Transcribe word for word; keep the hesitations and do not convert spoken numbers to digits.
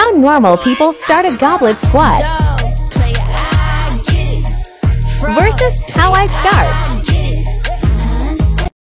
How normal people start a goblet squat versus how I start.